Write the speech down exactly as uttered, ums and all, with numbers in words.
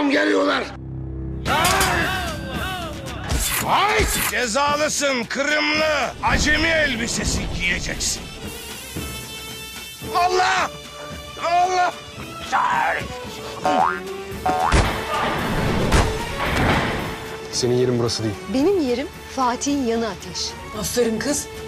Tamam geliyorlar. Ay! Cezalısın Kırımlı. Acemi elbisesi giyeceksin. Allah! Allah! Senin yerin burası değil. Benim yerim Fatih'in yanı Ateş. Aferin kız.